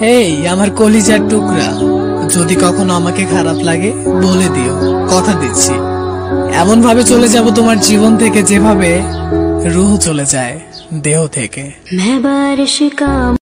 এই আমার কলিজার টুকরা, যদি কখনো আমাকে খারাপ লাগে বলে দিও, কথা দিচ্ছি এমন ভাবে চলে যাব তোমার জীবন থেকে যেভাবে রুহ চলে যায় দেহ থেকে।